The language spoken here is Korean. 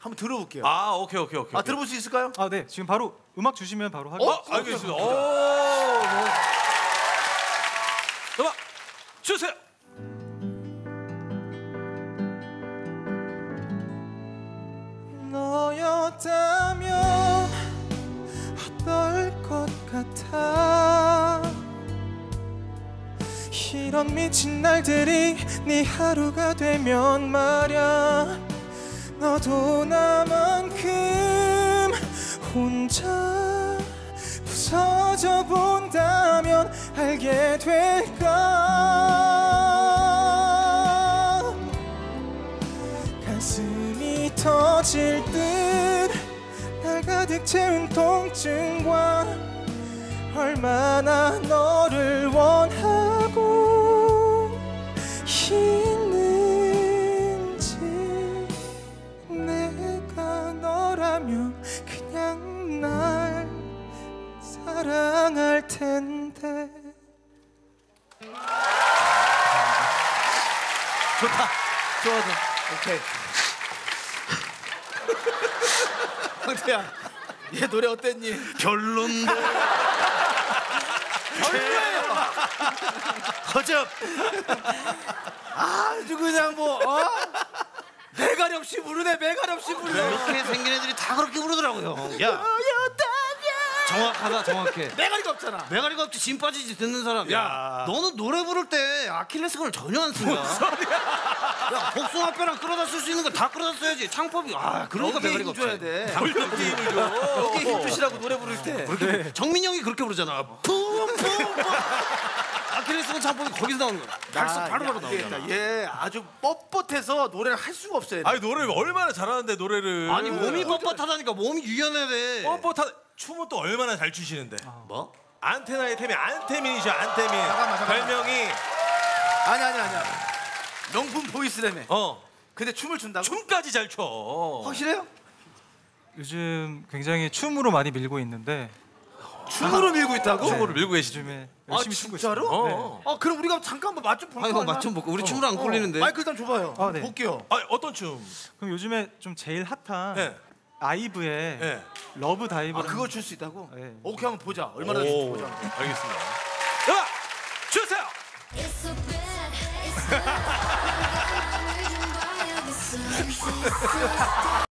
한번 들어볼게요. 아, 오케이. 아, 들어볼 수 있을까요? 아, 네. 지금 바로 음악 주시면 바로 하겠습니다. 알겠습니다. 음악 주세요. 너였다면 어떨 것 같아. 이런 미친 날들이 네 하루가 되면 말야, 너도 나만큼 혼자 부서져 본다면 알게 될까. 가슴이 터질 듯 날 가득 채운 통증과 얼마나 너를 원하고 있는지. 내가 너라면 그냥 날 사랑할 텐데. 좋아. 오케이. 황태야, 얘 노래 어땠니? 별론데. 별로예요. 허접. 아주 그냥 매가리 없이 부르네. 매가리 없이 부르네. 그렇게 생긴 애들이 다 그렇게 부르더라고요. 야, 정확하다, 정확해. 매가리가 없잖아. 메가리가 없지 진 빠지지 듣는 사람. 야, 너는 노래 부를 때 아킬레스건을 전혀 안 쓴다. 야, 복숭아뼈랑 끌어다 쓸 수 있는 거 다 끌어다 써야지. 창법이. 그러니까 여기에 메가리가 힘 줘야 없지. 돼. 여기에 힘을 줘. 여기에 힘 주시라고 노래 부를 때. 네. 정민이 형이 그렇게 부르잖아. 뿜뿜. 아킬레스건 창법이 거기서 나오는 거야. 바로 나오잖아. 얘 아주 뻣뻣해서 노래를 할 수가 없어요. 아니 노래를 얼마나 잘하는데 노래를. 아니 몸이 뻣뻣하다니까. 몸이 유연해야 돼. 뻣뻣한 춤은 또 얼마나 잘 추시는데. 뭐? 안테나의 템이 안태민이죠. 안태민. 잠깐만. 별명이. 아니야. 명품 보이스라며. 근데 춤을 춘다고? 춤까지 잘 춰. 확실해요? 요즘 굉장히 춤으로 많이 밀고 있는데. 춤으로 밀고 있다고? 춤으로 밀고 계시죠. 요즘에 열심히 추고 있어요. 진짜로? 네. 그럼 우리가 잠깐 한번 맛 좀 볼까요? 형 맛 좀 볼까? 우리 춤으로 안 꼴리는데. 마이크 일단 줘봐요. 네. 볼게요. 어떤 춤? 그럼 요즘에 좀 제일 핫한 네. 아이브의 네. 러브 다이브. 그걸 출 수 있다고? 네. 오케이, 한번 보자. 얼마나 잘지 보자. 알겠습니다. 음악 주세요. It's so bad, it's bad.